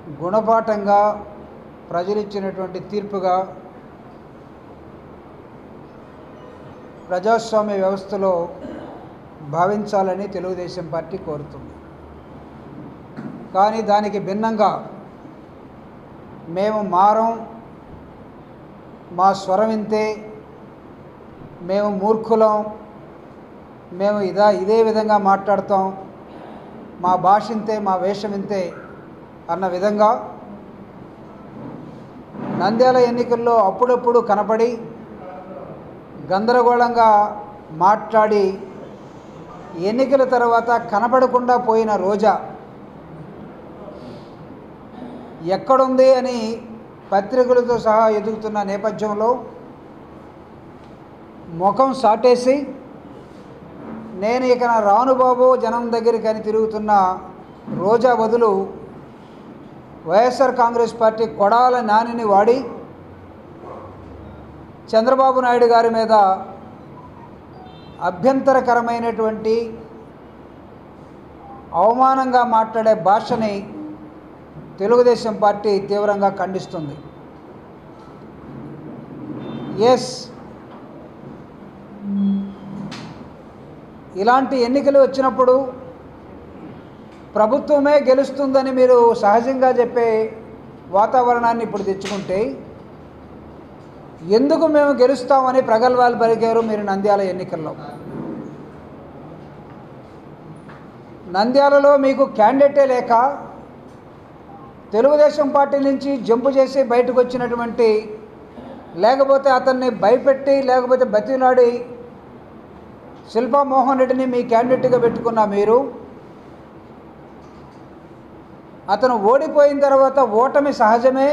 గుణపాఠంగా ప్రజలు ఇచ్చినటువంటి తీర్పుగా ప్రజాస్వామ్య వ్యవస్థలో భావించాలని తెలుగుదేశం పార్టీ కోరుతుంది. కానీ దానికి భిన్నంగా మేము మారం, మా స్వరం ఇంతే, మేము మూర్ఖులం, మేము ఇదే విధంగా మాట్లాడతాం, మా భాష ఇంతే, మా వేషం ఇంతే అన్న విధంగా నంద్యాల ఎన్నికల్లో అప్పుడప్పుడు కనపడి గందరగోళంగా మాట్లాడి ఎన్నికల తర్వాత కనపడకుండా పోయిన రోజా ఎక్కడుంది అని పత్రికలతో సహా ఎదుగుతున్న నేపథ్యంలో ముఖం సాటేసి నేను ఇక రాను బాబు జనం దగ్గరికి అని తిరుగుతున్న రోజా బదులు వైఎస్ఆర్ కాంగ్రెస్ పార్టీ కొడాలి నానిని వాడి చంద్రబాబు నాయుడు గారి మీద అభ్యంతరకరమైనటువంటి అవమానంగా మాట్లాడే భాషని తెలుగుదేశం పార్టీ తీవ్రంగా ఖండిస్తుంది. ఇలాంటి ఎన్నికలు వచ్చినప్పుడు ప్రభుత్వమే గెలుస్తుందని మీరు సహజంగా చెప్పే వాతావరణాన్ని ఇప్పుడు తెచ్చుకుంటే ఎందుకు మేము గెలుస్తామని ప్రగల్భాలు పలికారు మీరు నంద్యాల ఎన్నికల్లో? నంద్యాలలో మీకు క్యాండిడేటే లేక తెలుగుదేశం పార్టీ నుంచి జంపు చేసి బయటకు వచ్చినటువంటి, లేకపోతే అతన్ని భయపెట్టి లేకపోతే బతిలాడి శిల్పా మోహన్ రెడ్డిని మీ క్యాండిడేట్గా పెట్టుకున్న మీరు అతను ఓడిపోయిన తర్వాత ఓటమి సహజమే,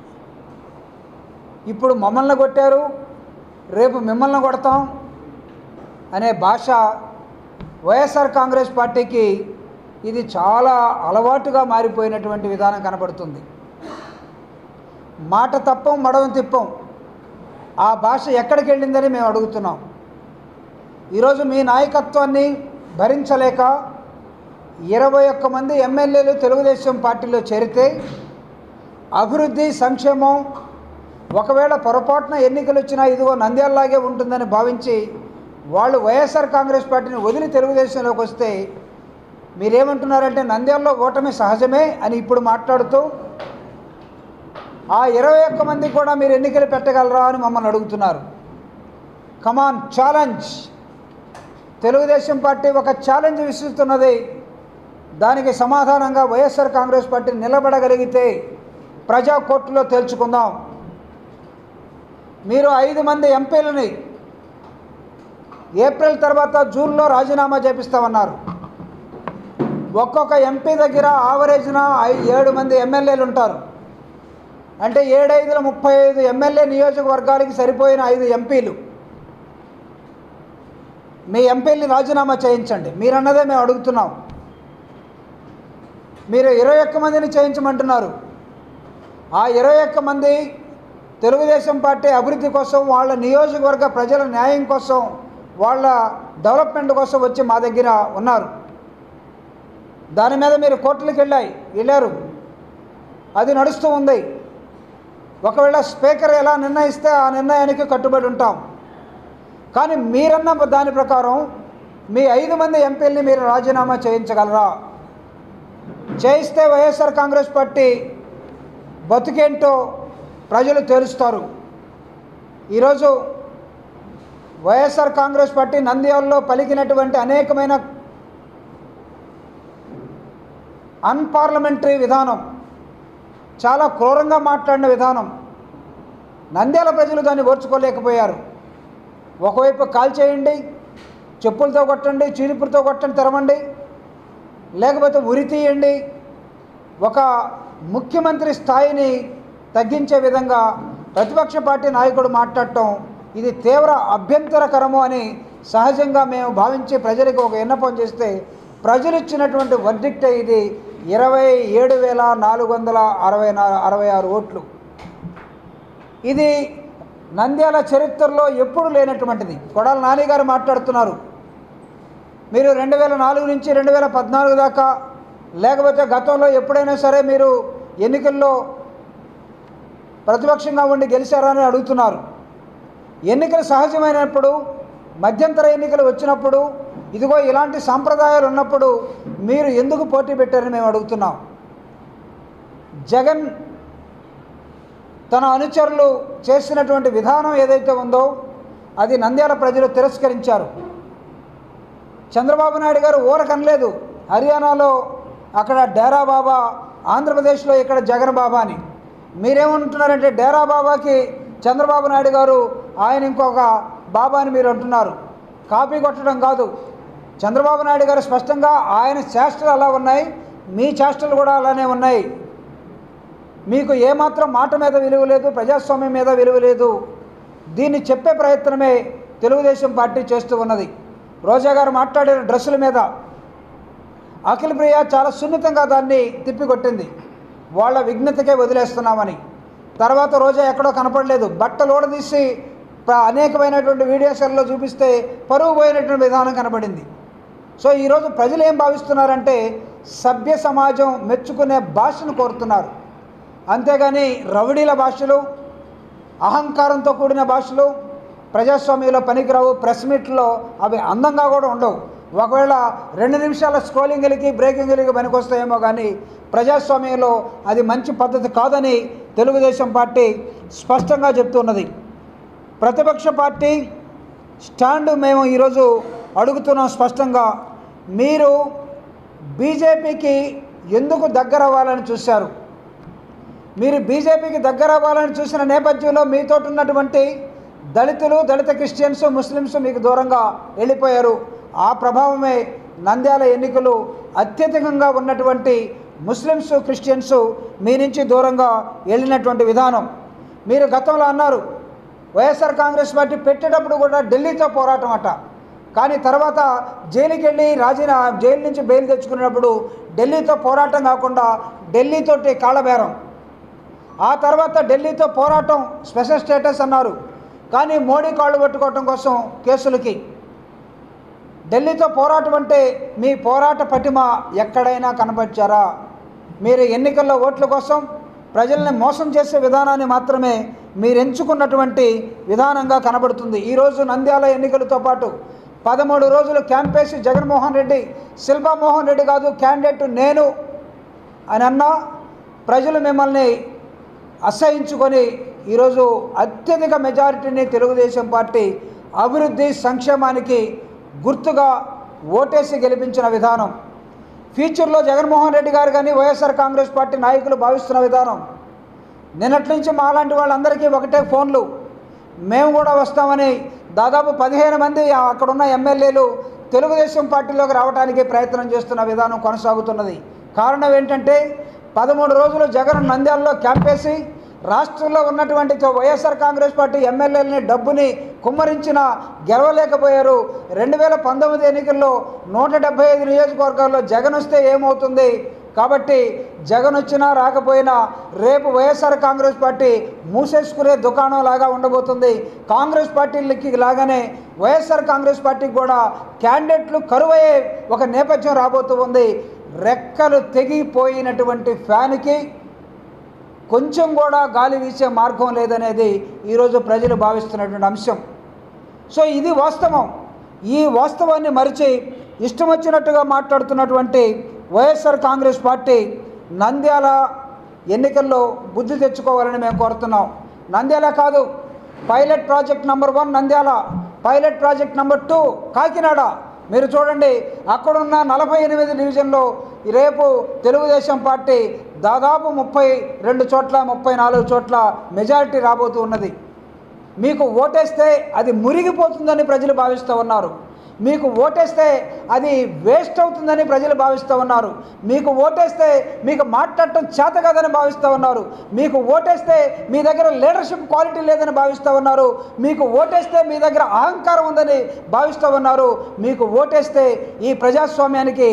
ఇప్పుడు మమ్మల్ని కొట్టారు రేపు మిమ్మల్ని కొడతాం అనే భాష వైఎస్ఆర్ కాంగ్రెస్ పార్టీకి ఇది చాలా అలవాటుగా మారిపోయినటువంటి విధానం కనబడుతుంది. మాట తప్పం మడవం తిప్పం ఆ భాష ఎక్కడికి వెళ్ళిందని మేము అడుగుతున్నాం. ఈరోజు మీ నాయకత్వాన్ని భరించలేక 21 మంది ఎమ్మెల్యేలు తెలుగుదేశం పార్టీలో చేరితే అభివృద్ధి సంక్షేమం ఒకవేళ పొరపాటున ఎన్నికలు వచ్చినా ఇదిగో నంద్యాలలాగే ఉంటుందని భావించి వాళ్ళు వైఎస్ఆర్ కాంగ్రెస్ పార్టీని వదిలి తెలుగుదేశంలోకి వస్తే మీరేమంటున్నారంటే నంద్యాలలో ఓటమి సహజమే అని ఇప్పుడు మాట్లాడుతూ ఆ 21 మంది కూడా మీరు ఎన్నికలు పెట్టగలరా అని మమ్మల్ని అడుగుతున్నారు. Come on, challenge. తెలుగుదేశం పార్టీ ఒక ఛాలెంజ్ విసురుతున్నది. దానికి సమాధానంగా వైఎస్ఆర్ కాంగ్రెస్ పార్టీ నిలబడగలిగితే ప్రజా కోర్టులో తేల్చుకుందాం. మీరు 5 మంది ఎంపీలని ఏప్రిల్ తర్వాత జూన్లో రాజీనామా చేపిస్తామన్నారు. ఒక్కొక్క ఎంపీ దగ్గర ఆవరేజ్న 7 మంది ఎమ్మెల్యేలు ఉంటారు. అంటే 7×5 35 ఎమ్మెల్యే నియోజకవర్గాలకి సరిపోయిన 5 ఎంపీలు. మీ ఎంపీల్ని రాజీనామా చేయించండి. మీరన్నదే మేము అడుగుతున్నాం. మీరు 21 మందిని చేయించమంటున్నారు. ఆ 21 మంది తెలుగుదేశం పార్టీ అభివృద్ధి కోసం, వాళ్ళ నియోజకవర్గ ప్రజల న్యాయం కోసం, వాళ్ళ డెవలప్మెంట్ కోసం వచ్చి మా దగ్గర ఉన్నారు. దాని మీద మీరు కోర్టులకు వెళ్ళారు. అది నడుస్తూ ఉంది. ఒకవేళ స్పీకర్ ఎలా నిర్ణయిస్తే ఆ నిర్ణయానికి కట్టుబడి ఉంటాం. కానీ మీరన్న దాని ప్రకారం మీ 5 మంది ఎంపీలని మీరు రాజీనామా చేయించగలరా? చేయిస్తే వైఎస్ఆర్ కాంగ్రెస్ పార్టీ బతుకేంటో ప్రజలు తేలుస్తారు. ఈరోజు వైఎస్ఆర్ కాంగ్రెస్ పార్టీ నంద్యాలలో పలికినటువంటి అనేకమైన అన్పార్లమెంటరీ విధానం, చాలా క్రూరంగా మాట్లాడిన విధానం నంద్యాల ప్రజలు దాన్ని ఓర్చుకోలేకపోయారు. ఒకవైపు కాల్ చేయండి, చెప్పులతో కొట్టండి, చీలిపులతో కొట్టండి, తెరవండి, లేకపోతే ఉరి తీయండి, ఒక ముఖ్యమంత్రి స్థాయిని తగ్గించే విధంగా ప్రతిపక్ష పార్టీ నాయకుడు మాట్లాడటం ఇది తీవ్ర అభ్యంతరకరము అని సహజంగా మేము భావించి ప్రజలకు ఒక విన్నపం చేస్తే ప్రజలు ఇచ్చినటువంటి వర్డిక్టే ఇది. 27,466 ఓట్లు. ఇది నంద్యాల చరిత్రలో ఎప్పుడు లేనటువంటిది. కొడాలి నాని గారు మాట్లాడుతున్నారు, మీరు 2004 నుంచి 2014 దాకా లేకపోతే గతంలో ఎప్పుడైనా సరే మీరు ఎన్నికల్లో ప్రతిపక్షంగా ఉండి గెలిచారని అడుగుతున్నారు. ఎన్నికలు సహజమైనప్పుడు, మధ్యంతర ఎన్నికలు వచ్చినప్పుడు, ఇదిగో ఇలాంటి సాంప్రదాయాలు ఉన్నప్పుడు మీరు ఎందుకు పోటీ పెట్టారని మేము అడుగుతున్నాం. జగన్ తన అనుచరులు చేసినటువంటి విధానం ఏదైతే ఉందో అది నంద్యాల ప్రజలు తిరస్కరించారు. చంద్రబాబు నాయుడు గారు ఊరకనలేదు. హర్యానాలో అక్కడ డేరా బాబా, ఆంధ్రప్రదేశ్లో ఇక్కడ జగన్ బాబా అని. మీరేమంటున్నారంటే డేరా బాబాకి చంద్రబాబు నాయుడు గారు ఆయన ఇంకొక బాబా అని మీరు అంటున్నారు. కాపీ కొట్టడం కాదు. చంద్రబాబు నాయుడు గారు స్పష్టంగా ఆయన చేష్టలు అలా ఉన్నాయి, మీ చేష్టలు కూడా అలానే ఉన్నాయి. మీకు ఏమాత్రం మాట మీద విలువ లేదు, ప్రజాస్వామ్యం మీద విలువ లేదు. దీన్ని చెప్పే ప్రయత్నమే తెలుగుదేశం పార్టీ చేస్తూ ఉన్నది. రోజా గారు మాట్లాడిన డ్రెస్సుల మీద అఖిల ప్రియ చాలా సున్నితంగా దాన్ని తిప్పికొట్టింది. వాళ్ళ విఘ్నతకే వదిలేస్తున్నామని. తర్వాత రోజా ఎక్కడో కనపడలేదు. బట్టలు ఊడదీసి అనేకమైనటువంటి వీడియోస్లో చూపిస్తే పరువు పోయినటువంటి విధానం కనపడింది. సో ఈరోజు ప్రజలు ఏం భావిస్తున్నారంటే సభ్య సమాజం మెచ్చుకునే భాషను కోరుతున్నారు. అంతేగాని రౌడీల భాషలు, అహంకారంతో కూడిన భాషలు ప్రజాస్వామ్యంలో పనికిరావు. ప్రెస్ మీట్లో అవి అందంగా కూడా ఉండవు. ఒకవేళ 2 నిమిషాల స్క్రోలింగ్ కలిగి బ్రేకింగ్ కలిగి పనికొస్తాయేమో కానీ ప్రజాస్వామ్యంలో అది మంచి పద్ధతి కాదని తెలుగుదేశం పార్టీ స్పష్టంగా చెప్తున్నది. ప్రతిపక్ష పార్టీ స్టాండ్ మేము ఈరోజు అడుగుతున్నాం స్పష్టంగా. మీరు బీజేపీకి ఎందుకు దగ్గర అవ్వాలని చూశారు? మీరు బీజేపీకి దగ్గర అవ్వాలని చూసిన నేపథ్యంలో మీతో ఉన్నటువంటి దళితులు, దళిత క్రిస్టియన్స్, ముస్లిమ్స్ మీకు దూరంగా వెళ్ళిపోయారు. ఆ ప్రభావమే నంద్యాల ఎన్నికలు అత్యధికంగా ఉన్నటువంటి ముస్లిమ్స్, క్రిస్టియన్స్ మీ నుంచి దూరంగా వెళ్ళినటువంటి విధానం. మీరు గతంలో అన్నారు వైఎస్ఆర్ కాంగ్రెస్ పార్టీ పెట్టేటప్పుడు కూడా ఢిల్లీతో పోరాటం అట. కానీ తర్వాత జైలుకి వెళ్ళి జైలు నుంచి బెయిల్ తెచ్చుకున్నప్పుడు ఢిల్లీతో పోరాటం కాకుండా ఢిల్లీతోటి కాళ్ళబేరం. ఆ తర్వాత ఢిల్లీతో పోరాటం స్పెషల్ స్టేటస్ అన్నారు. కానీ మోడీ కాళ్ళు పట్టుకోవటం కోసం కేసులకి. ఢిల్లీతో పోరాటం అంటే మీ పోరాట పటిమ ఎక్కడైనా కనపరిచారా? మీరు ఎన్నికల్లో ఓట్ల కోసం ప్రజల్ని మోసం చేసే విధానాన్ని మాత్రమే మీరు ఎంచుకున్నటువంటి విధానంగా కనబడుతుంది. ఈరోజు నంద్యాల ఎన్నికలతో పాటు 13 రోజులు క్యాంపేసి జగన్మోహన్ రెడ్డి, శిల్పా మోహన్ రెడ్డి కాదు క్యాండిడేట్ నేను అని అన్నా ప్రజలు మిమ్మల్ని అసహించుకొని ఈరోజు అత్యధిక మెజారిటీని తెలుగుదేశం పార్టీ అభివృద్ధి, సంక్షేమానికి గుర్తుగా ఓటేసి గెలిపించిన విధానం. ఫ్యూచర్లో జగన్మోహన్ రెడ్డి గారు కానీ వైఎస్ఆర్ కాంగ్రెస్ పార్టీ నాయకులు భావిస్తున్న విధానం. నిన్నటి నుంచి మాలాంటి వాళ్ళందరికీ ఒకటే ఫోన్లు, మేము కూడా వస్తామని దాదాపు 15 మంది అక్కడున్న ఎమ్మెల్యేలు తెలుగుదేశం పార్టీలోకి రావడానికి ప్రయత్నం చేస్తున్న విధానం కొనసాగుతున్నది. కారణం ఏంటంటే 13 రోజులు జగన్ నంద్యాలలో క్యాంపేసి రాష్ట్రంలో ఉన్నటువంటి వైఎస్ఆర్ కాంగ్రెస్ పార్టీ ఎమ్మెల్యేలని డబ్బుని కుమ్మరించిన గెలవలేకపోయారు. 2019 ఎన్నికల్లో 175 నియోజకవర్గాల్లో జగన్ వస్తే ఏమవుతుంది? కాబట్టి జగన్ వచ్చినా రాకపోయినా రేపు వైఎస్ఆర్ కాంగ్రెస్ పార్టీ మూసేసుకునే దుకాణం లాగా ఉండబోతుంది. కాంగ్రెస్ పార్టీలకి లాగానే వైఎస్ఆర్ కాంగ్రెస్ పార్టీకి కూడా క్యాండిడేట్లు కరువయ్యే ఒక నేపథ్యం రాబోతూ ఉంది. రెక్కలు తెగిపోయినటువంటి ఫ్యాన్కి కొంచెం కూడా గాలి వీసే మార్గం లేదనేది ఈరోజు ప్రజలు భావిస్తున్నటువంటి అంశం. సో ఇది వాస్తవం. ఈ వాస్తవాన్ని మరిచి ఇష్టం వచ్చినట్టుగా మాట్లాడుతున్నటువంటి వైఎస్ఆర్ కాంగ్రెస్ పార్టీ నంద్యాల ఎన్నికల్లో బుద్ధి తెచ్చుకోవాలని మేము కోరుతున్నాం. నంద్యాల కాదు, pilot project number 1 Nandyal, pilot project number 2 Kakinada. మీరు చూడండి, అక్కడున్న 48 డివిజన్లో రేపు తెలుగుదేశం పార్టీ దాదాపు 32 చోట్ల 34 చోట్ల మెజారిటీ రాబోతూ ఉన్నది. మీకు ఓటేస్తే అది మురిగిపోతుందని ప్రజలు భావిస్తూ ఉన్నారు. మీకు ఓటేస్తే అది వేస్ట్ అవుతుందని ప్రజలు భావిస్తూ ఉన్నారు. మీకు ఓటేస్తే మీకు మాట్లాడటం చేత కాదని భావిస్తూ ఉన్నారు. మీకు ఓటేస్తే మీ దగ్గర లీడర్షిప్ క్వాలిటీ లేదని భావిస్తూ ఉన్నారు. మీకు ఓటేస్తే మీ దగ్గర అహంకారం ఉందని భావిస్తూ ఉన్నారు. మీకు ఓటేస్తే ఈ ప్రజాస్వామ్యానికి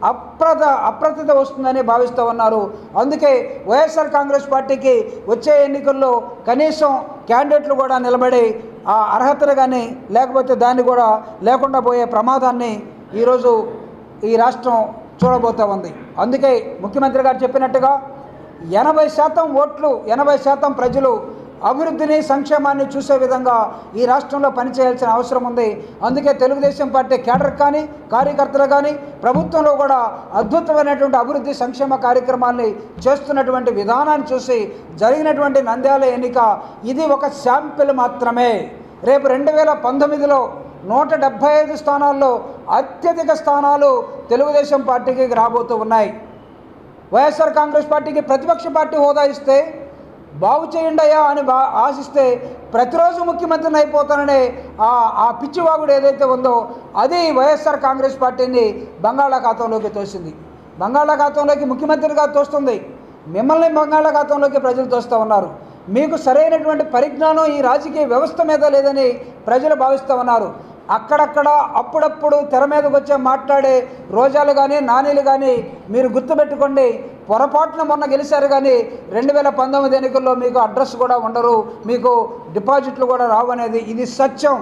అప్రతిత వస్తుందని భావిస్తూ ఉన్నారు. అందుకే వైఎస్ఆర్ కాంగ్రెస్ పార్టీకి వచ్చే ఎన్నికల్లో కనీసం క్యాండిడేట్లు కూడా నిలబడి ఆ అర్హతలు కానీ లేకపోతే దాన్ని కూడా లేకుండా పోయే ప్రమాదాన్ని ఈరోజు ఈ రాష్ట్రం చూడబోతూ ఉంది. అందుకే ముఖ్యమంత్రి గారు చెప్పినట్టుగా 80% ఓట్లు 80% ప్రజలు అభివృద్ధిని సంక్షేమాన్ని చూసే విధంగా ఈ రాష్ట్రంలో పనిచేయాల్సిన అవసరం ఉంది. అందుకే తెలుగుదేశం పార్టీ కేడర్ కానీ కార్యకర్తలు కానీ ప్రభుత్వంలో కూడా అద్భుతమైనటువంటి అభివృద్ధి సంక్షేమ కార్యక్రమాల్ని చేస్తున్నటువంటి విధానాన్ని చూసి జరిగినటువంటి నంద్యాల ఎన్నిక ఇది ఒక శాంపిల్ మాత్రమే. రేపు 2019లో 175 స్థానాల్లో అత్యధిక స్థానాలు తెలుగుదేశం పార్టీకి రాబోతూ ఉన్నాయి. వైఎస్ఆర్ కాంగ్రెస్ పార్టీకి ప్రతిపక్ష పార్టీ హోదా ఇస్తే బాగు చేయండియా అని ఆశిస్తే ప్రతిరోజు ముఖ్యమంత్రిని అయిపోతాననే ఆ పిచ్చివాగుడు ఏదైతే ఉందో అది వైఎస్ఆర్ కాంగ్రెస్ పార్టీని బంగాళాఖాతంలోకి తోసింది. బంగాళాఖాతంలోకి ముఖ్యమంత్రిగా తోస్తుంది, మిమ్మల్ని బంగాళాఖాతంలోకి ప్రజలు తోస్తూ ఉన్నారు. మీకు సరైనటువంటి పరిజ్ఞానం ఈ రాజకీయ వ్యవస్థ మీద లేదని ప్రజలు భావిస్తూ ఉన్నారు. అక్కడక్కడ అప్పుడప్పుడు తెర మీదకి వచ్చే మాట్లాడే రోజాలు కానీ నానీలు కానీ మీరు గుర్తుపెట్టుకోండి, పొరపాటున మొన్న గెలిచారు కానీ 2019 ఎన్నికల్లో మీకు అడ్రస్ కూడా ఉండరు, మీకు డిపాజిట్లు కూడా రావు అనేది ఇది సత్యం.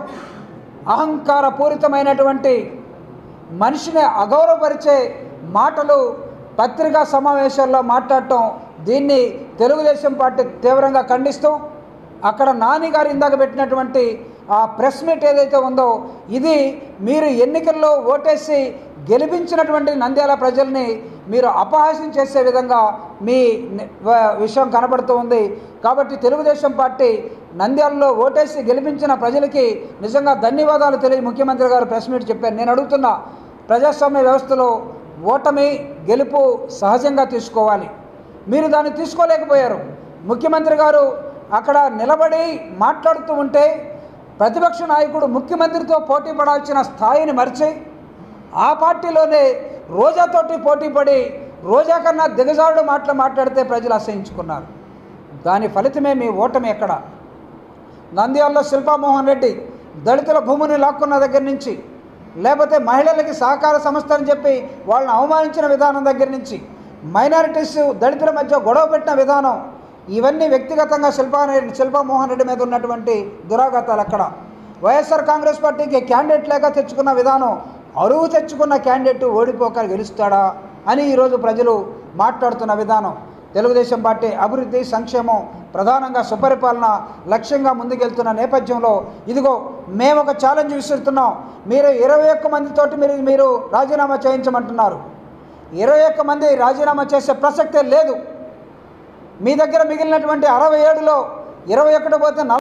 అహంకారపూరితమైనటువంటి మనిషిని అగౌరవపరిచే మాటలు పత్రికా సమావేశాల్లో మాట్లాడటం దీన్ని తెలుగుదేశం పార్టీ తీవ్రంగా ఖండిస్తూ అక్కడ నాని గారు ఇందాక పెట్టినటువంటి ఆ ప్రెస్ మీట్ ఏదైతే ఉందో ఇది మీరు ఎన్నికల్లో ఓటేసి గెలిపించినటువంటి నంద్యాల ప్రజల్ని మీరు అపహాస్యం చేసే విధంగా మీ విషయం కనబడుతూ ఉంది. కాబట్టి తెలుగుదేశం పార్టీ నంద్యాలలో ఓటేసి గెలిపించిన ప్రజలకి నిజంగా ధన్యవాదాలు తెలియ ముఖ్యమంత్రి గారు ప్రెస్ మీట్ చెప్పారు. నేను అడుగుతున్నా, ప్రజాస్వామ్య వ్యవస్థలో ఓటమి గెలుపు సహజంగా తీసుకోవాలి, మీరు దాన్ని తీసుకోలేకపోయారు. ముఖ్యమంత్రి గారు అక్కడ నిలబడి మాట్లాడుతూ ఉంటే ప్రతిపక్ష నాయకుడు ముఖ్యమంత్రితో పోటీ పడాల్సిన స్థాయిని మరిచి ఆ పార్టీలోనే రోజాతోటి పోటీ పడి రోజా కన్నా దిగజారుడు మాట్లాడితే ప్రజలు అసహించుకున్నారు. దాని ఫలితమే మీ ఓటమి. ఎక్కడ నంద్యాలలో శిల్పామోహన్ రెడ్డి దళితుల భూమిని లాక్కున్న దగ్గర నుంచి, లేకపోతే మహిళలకి సహకార సంస్థ అని చెప్పి వాళ్ళని అవమానించిన విధానం దగ్గర నుంచి, మైనారిటీస్ దళితుల మధ్య గొడవ పెట్టిన విధానం, ఇవన్నీ వ్యక్తిగతంగా శిల్పామోహన్ రెడ్డి మీద ఉన్నటువంటి దురాఘాతాలు. అక్కడ వైఎస్ఆర్ కాంగ్రెస్ పార్టీకి క్యాండిడేట్ లేక తెచ్చుకున్న విధానం, అరువు తెచ్చుకున్న క్యాండిడేట్ ఓడిపోక గెలుస్తాడా అని ఈరోజు ప్రజలు మాట్లాడుతున్న విధానం. తెలుగుదేశం పార్టీ అభివృద్ధి సంక్షేమం ప్రధానంగా సుపరిపాలన లక్ష్యంగా ముందుకెళ్తున్న నేపథ్యంలో ఇదిగో మేము ఒక ఛాలెంజ్ విసురుతున్నాం. మీరు 21 మందితోటి మీరు రాజీనామా చేయించమంటున్నారు. 21 మంది రాజీనామా చేసే ప్రసక్తే లేదు. మీ దగ్గర మిగిలినటువంటి 67లో 21 పోతే